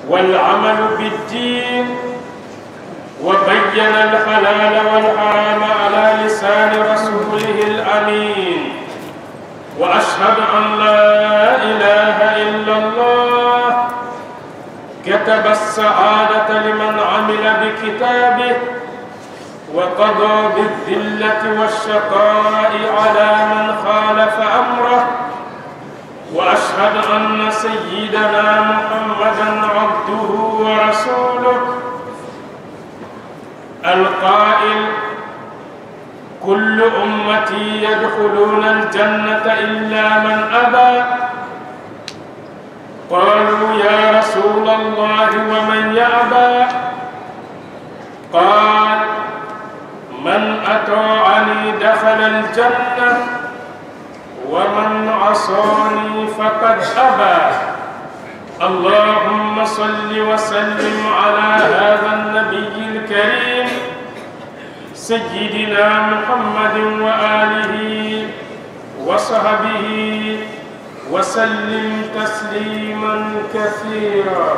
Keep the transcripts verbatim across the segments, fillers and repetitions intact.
والعمل بالدين، وبين الحلال والحرام على لسان رسوله الأمين. وأشهد أن لا إله إلا الله كتب السعادة لمن عمل بكتابه، وقضى بالذلة والشقاء على من خالف أمره. وأشهد أن سيدنا محمدًا عبده ورسوله القائل: كل أمتي يدخلون الجنة إلا من أبى. قالوا: يا رسول الله ومن يأبى؟ قال: من أطاعني دخل الجنة، ومن عصاني فقد أبى. اللهم صل وسلم على هذا النبي الكريم سيدنا محمد وآله وصحبه وسلم تسليما كثيرا.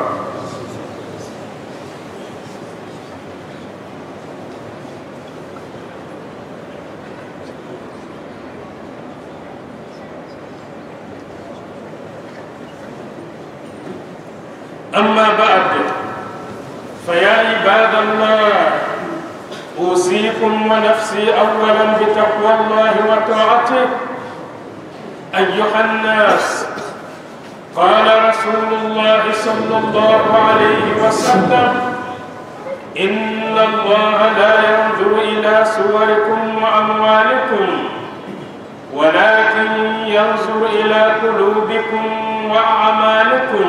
أما بعد، فيا عباد الله، أوصيكم ونفسي أولا بتقوى الله وطاعته. أيها الناس، قال رسول الله صلى الله عليه وسلم: إن الله لا ينظر إلى صوركم وأموالكم، ولكن ينظر إلى قلوبكم وأعمالكم.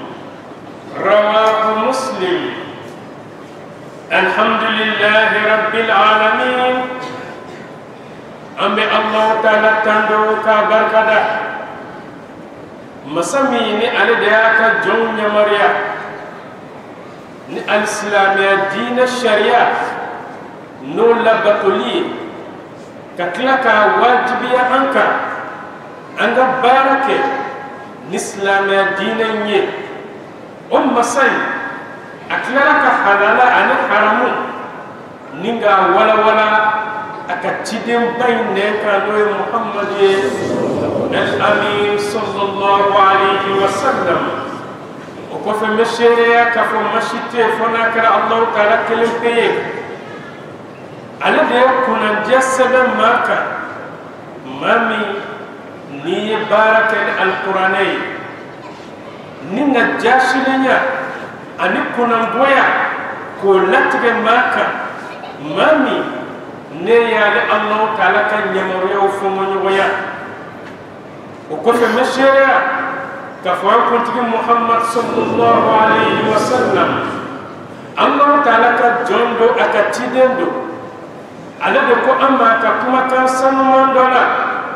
رواه مسلم. الحمد لله رب العالمين. أمي الله تعالى تندو كبركة مسميني على دياك جون مريا ni الإسلامية دين الشريعة نولا بطولي كتلك واجبية أنك أنك بارك الإسلامية دين أم مسي أكلك حلالا أنا حرامو نينغا ولا ولا أكتشدم بينك نور محمد الأمين صلى الله عليه وسلم. وكف مشيريا كف مشيتي فناكر الله تعالى كلمتي على ده كنا جسد ماك مامي ني بارك القرآني نينا جاشلينيا أني كنا بويا كولاتك ماكا مامي نيا الله تعالى كان يمريا وفمني ويا. وكيف مشيريا كفوا كنت محمد صلى الله عليه وسلم الله تعالى كجندو أكتيدندو على دكو أما كما كان سنمان دولا.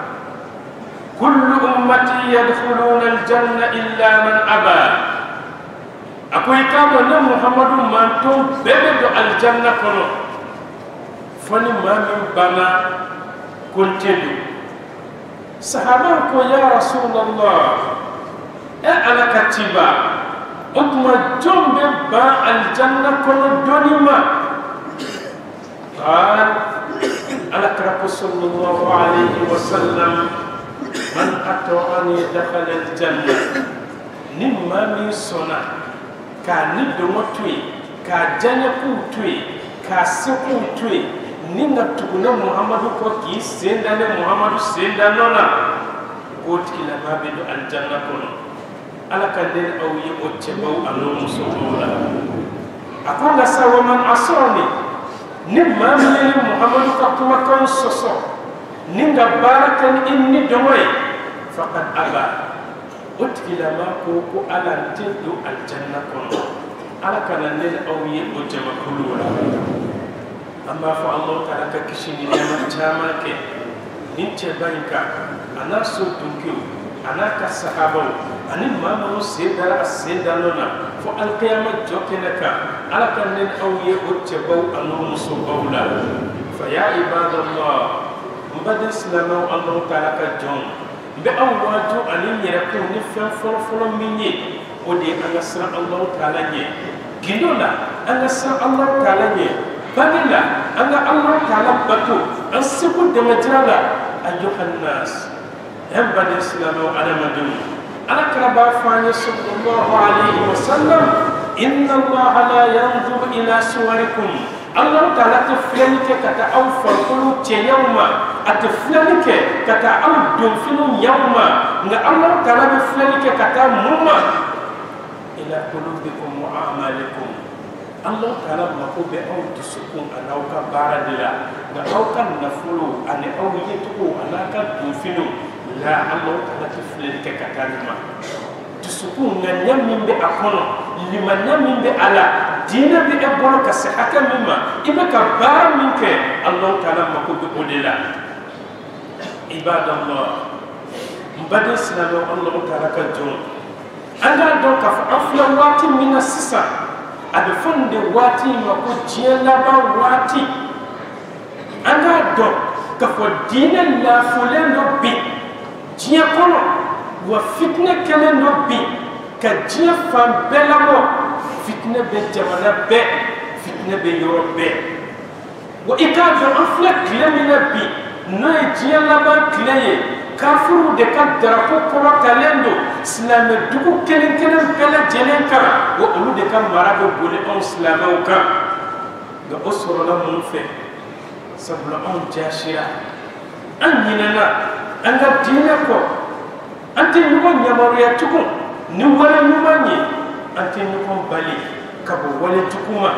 كل أمتي يدخلون الجنة إلا من أبى. أقول كابو نم محمد مانتون بيبدو الجنة كنو فني ما من بنا كنتلو. صحابة يا رسول الله أنا كتبا أكما جنب با الجنة كنو دونما. قال أنا كرب صلى الله عليه وسلم: من أطاعني دخل الجنة. نما من سنة كان ندمتوي كجنكوتوي كسكوتوي نينا تكون محمد كوكي سندنا محمد سندنا قلت إلى باب الجنة كنا على كدر أو يأتبو أنو مسؤولا. أقول سوى من أصاني نما من محمد كوكي كون سوسو نينا بارك إني دموي فقد أبى. قلت إلى ما كوكو على تدو الجنة كنا على كدر أو يأتبو كلولا. أما فالله تعالى كشيني نعمة جامعك نيجي بينك أنا سوتنكيو أنا كسحابو أنا ما مو سيدا سيدا لنا فالقيامة جوكنك على كنن أو يأتبو أنو مسوبولا. فيا عباد الله مبادئ الإسلام الله تعالى كجون بأواجو أن يركون نفهم فلفل مني ودي أنا سر الله تعالى جنولا أنا سر الله تعالى بنيلا أنا الله تعالى بتو أنسكو دمجرالا أيها الناس هم بني الإسلام وعلى مدن أنا كربا فاني صلى الله عليه وسلم إن الله لا ينظر إلى صوركم الله تعالى تفلنك كتا أو فرقلو تيوما أتفلنك كتا أو دنفلو يوما الله تعالى بفلنك كتا مما إلى قلوبكم وأعمالكم الله تعالى مكوب أو تسكون أنا أو كباردلا أو كان نفلو أنا أو يتقو أنا كان دنفلو لا الله تعالى تفلنك كتا مما تسكون نيامين بأكونو لما نيامين بألا دينا بأبولو كسحكا مما إما كبار منك الله تعالى مكوب أوليلا عباد الله مبادئ سلام الله تعالى كجون أنا دوك أفلا واتي من السسا أدفن دي واتي مكو جيلا با واتي أنا دوك كفو دينا لا فلان بي جيا كونو وفتنة كلا نبي كجيا فان بلامو فتنة بجمانا بي فتنة بيورو بي وإكاد أفلا كلا من نبي نوي جيا لبا كلا كافرو دكا درapو كورا كالندو سلام دوكو كلن كلن بلا جنن كرا وأولو دكا مرابو بولي أون سلامو كا غا أسورو لا منفي سبلا أون جاشرا أن يننا أنغا دينكو أنت نقول نمريا تكون نولا نماني أنت نقول بالي كبو ولا تكوما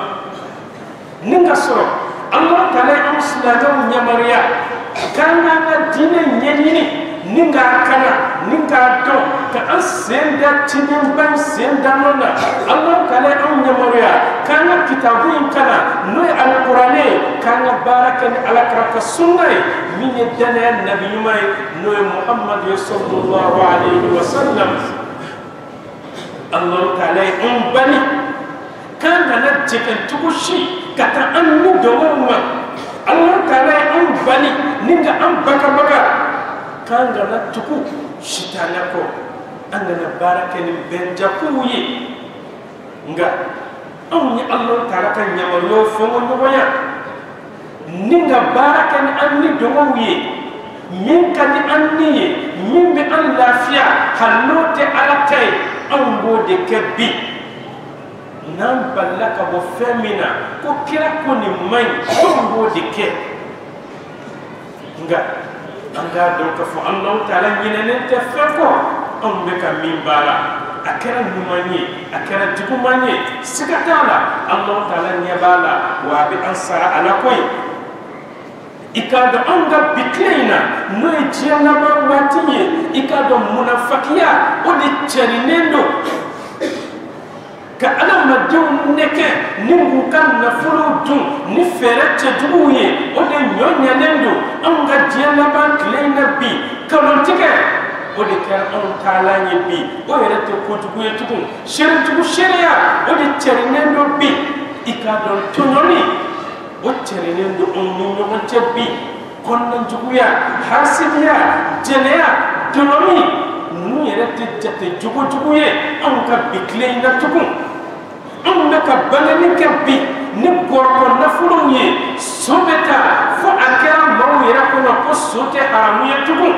نكسر الله تعالى أمسلنا نمريا كان دين ينيني نينغا كنا نينغا دو كأنسندا تنين بان سندا منا الله تعالى أم نمريا كان كتابين كنا نوي على القرآن كان بارك على كرك السنة من الدنيا النبي ماي نوي محمد صلى الله عليه وسلم الله تعالى أم بني كان نجك تقشي كتا أن ندوما الله تعالى أم بني نينغا أم بكا بكا كان نتكو شتانكو أننا بارك بنجاكوي nga أمي الله تعالى كان يمرو فمو نويا نينغا بارك أني دوموي من كان أني من بأن لافيا هلوت على تاي أمبو دكبي نام بالك بفمنا كوكيرا كوني ماي أمبو دكبي nga anga donc fo Allah taala ñenene te feko on be ka mimbara akara numani akara jugumani sikatala Allah taala nyabala wa bi ansara ala koy ikado anga bikleina no jiana ba watiye ikado munafikiya o de cherinendo ka ala madum neke ningu kan na furu dun ni ferete duye o de nyonya nendo anga jiana ba kleina bi kalontike o de kan on tala bi o yerete ko duye tugu shere tugu sheria o de cherinendo bi ikado tononi o cherinendo on nyonyo monte bi konna juguya hasibiya jeneya tonomi nu yerete jate jugu juguye anga bikleina tugu أم بك بني كبي نبغى نفرم يه سبتا فأكرم ما يراكم قصة حرامية تقول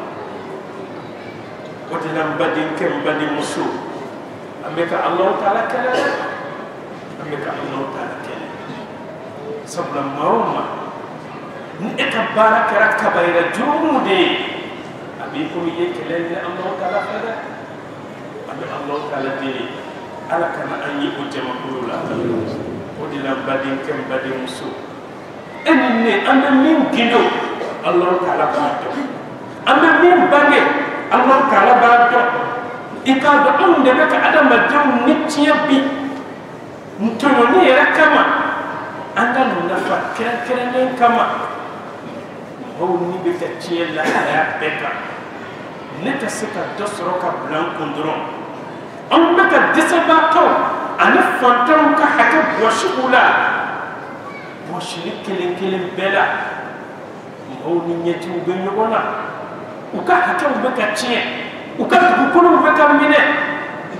ودلنا بدين كم بدين مسو أمك الله تعالى كلا أمك الله تعالى كلا سبلا ما نكبر كرك كبير جرودي أبيكم يكلا الله تعالى كلا أبي الله تعالى دي ala kana anyi o jama kulula o dina badin kem badin muso enni ande min gido Allah taala ba do ande min bange Allah taala ba do ikado on de beka adama dew nitiya bi ntono ni era kama anda na fa kera kera ne kama o ni beka tiela ya beka neta seka dosro ka blanc kondron أم بك دسباتو أنا فانتم كحكي بوشكولا بوشلي كلين كلين بلا هو نيتي وبنيونا وكحكي بك تشين وكحكي كل بك منه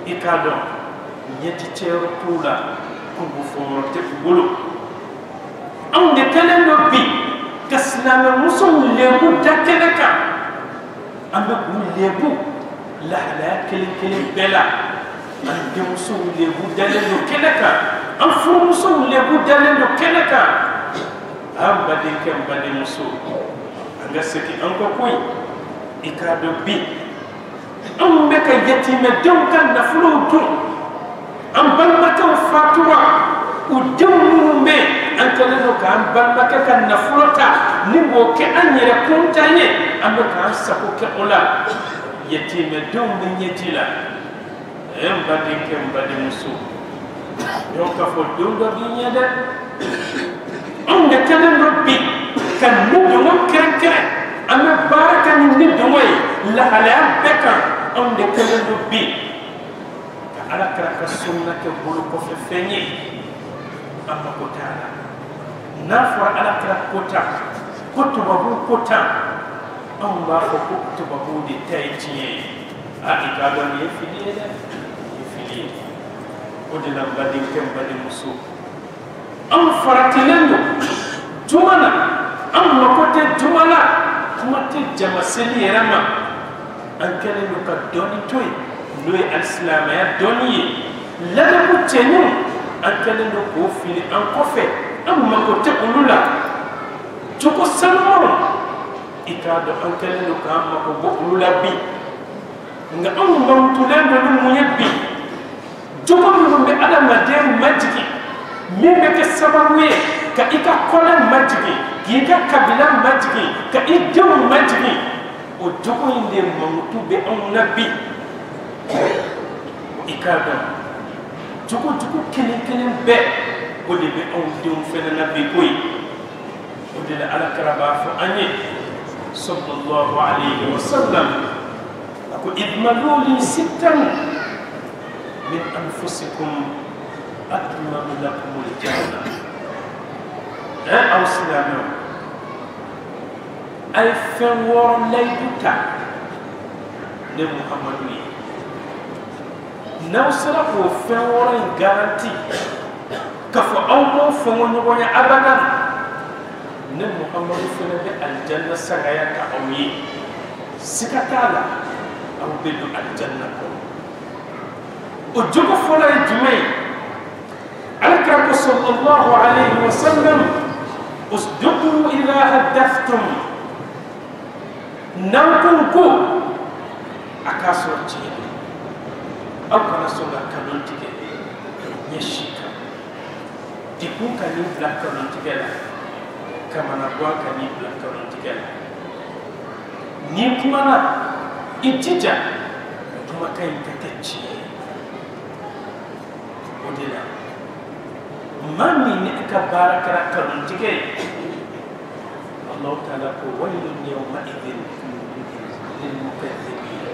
ikado nyeti cero tula kubu fomo te bulu am de kalendo bi kasna muso lebu dakeleka am bu lebu la la kele kele bela am de muso lebu dalendo keleka am fu muso lebu dalendo keleka am bade kem bade muso anga seki anko koy ikado bi am be ka yetime dem kan na fulu tu am balmata fatua u dem be an kala no kan balmata kan na fulota ni bo ke anyere kontanye am ka sako ke ola yetime dem be nyetila em bade kem bade muso yo ka fo dem do bi nyede am de kala no bi kan mu do mo kere kere am baraka ni ni do moy la ala beka am de kala no bi ala kara ka sunna ke bulu ko fe feñi amma ko taala nafa ala kara kota koto babu kota amma ko koto babu de tayti a ikado ni fili de fili o de la badi kem badi musu am faratilendo jumana am ko te jumala kuma te jamaseli rama an kele no ka doni toy loy al-islam ya doni la da ko tenu an kele no ko fili an ko fe am ma ko te ulula joko salmo ikado an kele no ka ma ko bo ulula bi nga am mam tulendo no mu yebbi joko no be adama de majiki mi be ke sababu ka ika kola majiki ki ka kabila majiki ka idum majiki o joko inde mamutu be on nabi ikado juku juku kelen kelen be o de be on dum fena nabi koy o de la ala karaba fa anye sallallahu alayhi wa sallam ako idmalu li sittan min anfusikum atmamu lakum al-janna eh awsalamu ay fen wor lay duta ne muhammadu yi naw sara ko fen wor garanti ka fo awmo fo ngono gonya abadan ne muhammadu fene be aljanna sagaya ka awyi sikatala aw be do aljanna ko o jogo fola jumay alaka sallallahu alayhi wa sallam usduqu idha hadathtum nankun ko akaso ci aw kana songa kanon tike nyeshika diku kani black kanon tike la kamana bwa kani black kanon tike la ni kuma na itija kuma kai katacci odila mami ni ka baraka kanon tike Allah ta'ala ko wailun yawma idhin للمكذبين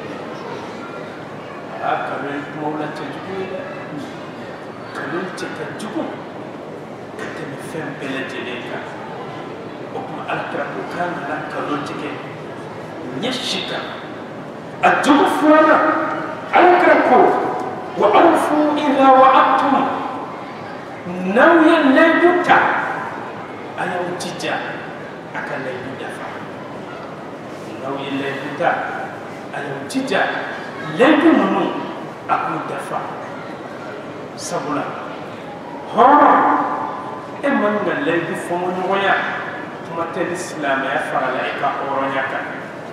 أكمل مولى تجويل كمل تكجبو كتمفهم بلجلك وكما ألقى كان لك كنوتك نشك الجبو فوانا ألقى وأوفوا إذا وعدتم نويا لا يبتع أيام تجا أكا لا يدفع naw yelle buta ayo tija lengu munu aku dafa sabula ho e man nga lengu fomo nyoya tuma te islam ya farala e ka oronya ka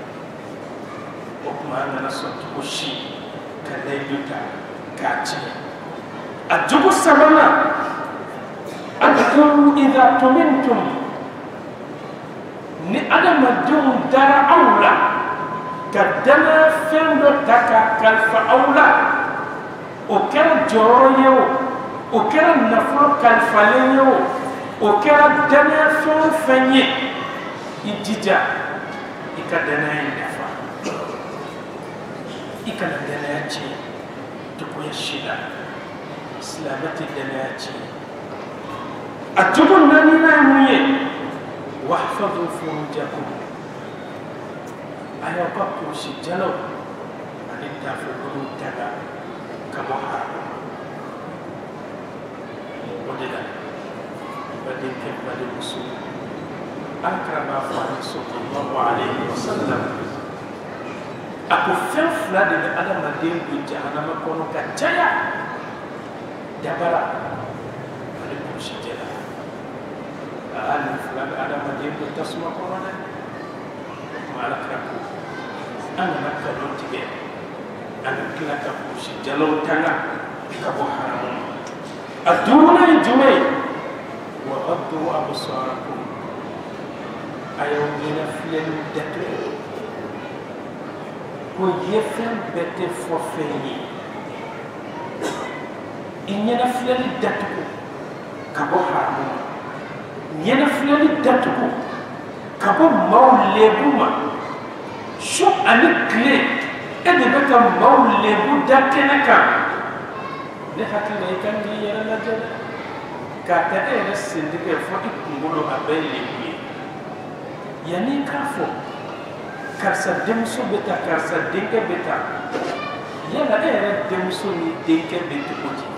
o kuma na sotti ko shi ka lengu ta ka ci ajugo sabana adkum idha tumintum ni adama dum dara awla kadana fendo taka kalfa awla o kera joro yewo o kera nafro kalfa yewo o kera dana fon fanye idija ikadana indafa ikana dana yachi tuko yashida islamati dana yachi atubun nani na muye واحفظوا فروجكم أيا بابو شجلو أن تفعلوا تبع kaboha odela badin ke badin musu akrama fa sallallahu alaihi wasallam aku fɛn fila de bɛ adamaden don jahanama kɔnɔ ka caya dabara ani kulusi jɛla aa nin fila bɛ adamaden don tasuma kɔnɔ dɛ kuma ala kira ko an kana nkalon tigɛ an ka tila ka kulusi jɛlaw tanga ka bɔ haramu ma a duurunan ye jumɛn ye wa ghaddu absarakum a y'aw ɲɛna filɛliw datugu ko ye fɛn bɛɛ tɛ fɔ fɛn ye i ɲɛna filɛli datugu ka bɔ haramu ma ɲɛna filɛli datugu ka bɔ maaw lebu ma su ani tile e de bɛ ka maaw lebu da kɛnɛ kan ne hakili la i kan k'i yɛrɛ lajɛ dɛ k'a ta e yɛrɛ sentigɛ fɔ i kunkolo a bɛɛ lebu ye yanni i k'a fɔ karisa denmuso bɛ ta karisa denkɛ bɛ ta yala e yɛrɛ denmuso ni denkɛ bɛ cogo di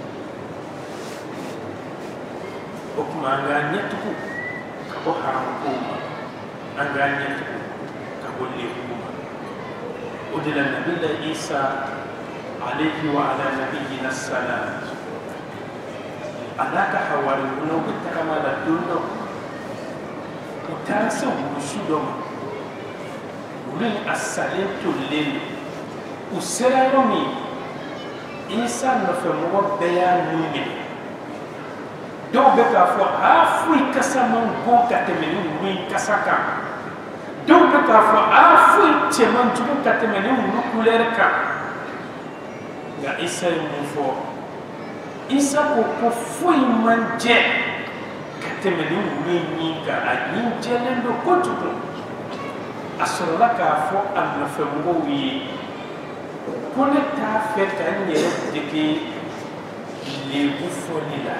o tuma an k'a ɲɛtugu ka bɔ haramu kow ma an k'a ɲɛtugu ka bɔ lebu ma o de la nabila isa alayhi wa ala nabiyina salam a n'a ka hawariwunaw bɛ tagama la don dɔ u taara se wurusu dɔ ma wuli a salen tolilen u sera yɔrɔ min isa nɔfɛmɔgɔ bɛɛ y'a nu minɛ dɔw bɛ k'a fɔ aa foyi kasa man bon ka tɛmɛ ni wulu in kasa kan dɔw bɛ k'a fɔ aa foyi cɛ man jugu ka tɛmɛ ni wulu kulɛri kan nka isa ye mun fɔ isa ko ko foyi man jɛ ka tɛmɛ ni wulu in ɲin kan a ɲin jɛlen don kojugu a sɔrɔla k'a fɔ a nɔfɛmɔgɔw ye ko ne t'a fɛ ka n yɛrɛ dege lebu fɔli la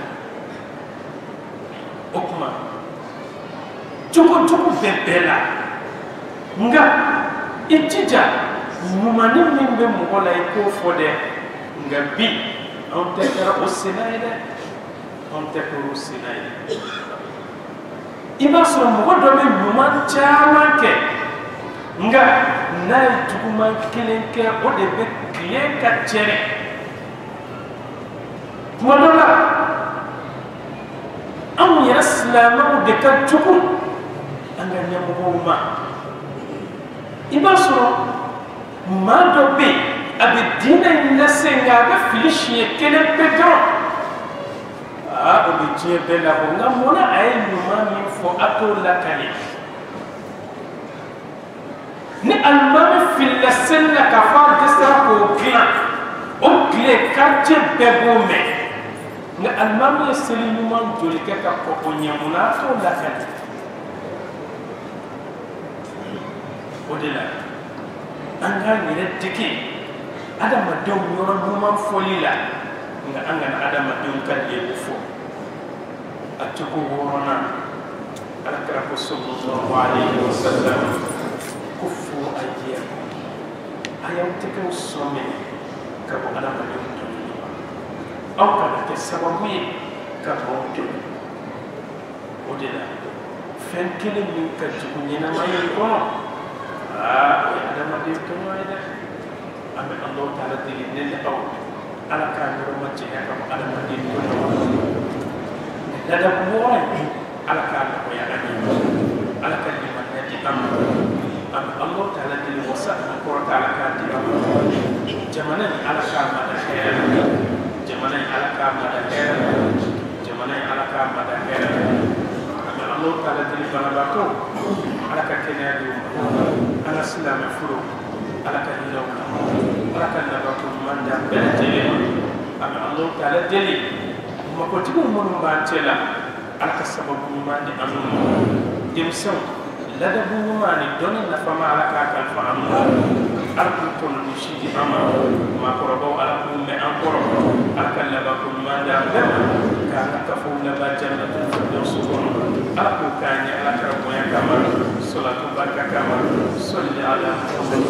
o tuma cogo cogo bɛɛ bɛɛ la nka i jija ɲumani min bɛ mɔgɔ la i k'o fɔ dɛ nka bi anw tɛ kɛra o sena ye dɛ anw tɛ kɛra o sena ye i b'a sɔrɔ mɔgɔ dɔ bɛ ɲuman caman kɛ nka n'a ye juguman kelen kɛ o de bɛ tile ka cɛrɛ tuma dɔ la anw yɛrɛ silamɛw de ka jugu an ka ɲɛmɔgɔw ma i b'a sɔrɔ maa dɔ bɛ yen a bɛ diinɛ in lase nka a bɛ fili siɲɛ kelen bɛɛ dɔrɔn aa o bɛ diɲɛ bɛɛ labɔ nka munna a ye ɲuman min fɔ a t'o lakale ni alimami filila seli la k'a fɔ a dɛsɛra k'o dilan o tile quartier bɛɛ b'o mɛn nka alimami ye seli ɲuman joli kɛ ka kɔn o ɲɛ munna a t'o lakale o de la an k'an yɛrɛ dege adamadenw yɔrɔ ɲuman fɔli la nka an kana adamadenw ka lebu fɔ a cogo wɔɔrɔnan alakira ko sallallahu alaihi wa sallam ko fo a jɛya a y'aw tɛgɛw sɔmɛ ka bɔ adamadenw tɔɲɔli ma aw kana kɛ sababu ye ka maaw tɔɲɔ o de la fɛn kelen min ka jugu ɲɛnamaya in kɔnɔ aa o ye adamaden tɔɲɔ ye dɛ an bɛ Alahu taala deli ne ni aw ala k'a yɔrɔ ma jɛya ka bɔ adamaden tɔɲɔ ma ladabu wɔɔrɔ in ala k'a nɔgɔya an ye ala ka limaniya di an ma an bɛ Alahu taala deli wasa ani kɔrɔta ala k'a di an ma jamana in ala k'a mada hɛrɛ la jamana in ala k'a mada hɛrɛ la jamana in ala k'a mada hɛrɛ la an bɛ Alahu taala deli banabaatɔ ala ka kɛnɛya di u ma an ka silamɛ furu ala ka hinɛ u la ala ka nabato ɲuman di an bɛɛ lajɛlen ma an bɛ Alahu taala deli makotigiw minnu b'an cɛ la ala ka sababu ɲuman di an ma denmisɛnw ladabu ɲuman ni dɔnni nafama ala k'a kalifa an ma ala k'u tɔnɔni si di an ma maakɔrɔbaw ala k'u mɛn an kɔrɔ ala ka labanko ɲuman di an bɛɛ ma k'an ka kafow laban jannatul firdawsi kɔnɔ ala k'o k'an ye ala ka bonya kama salatu barika kama salli ala